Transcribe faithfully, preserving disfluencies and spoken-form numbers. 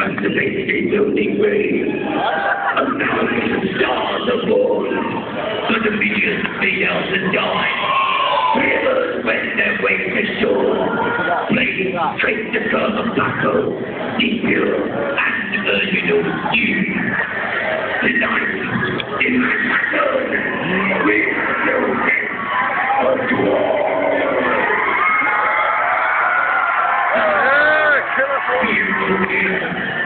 activate the building way. A thousand stars are born, but the millions stay out and die. Rivers wend their way to shore, flames straight to the battle, impure and virginal dew. Tonight, in Manhattan, we will get a dwarf. Beautiful.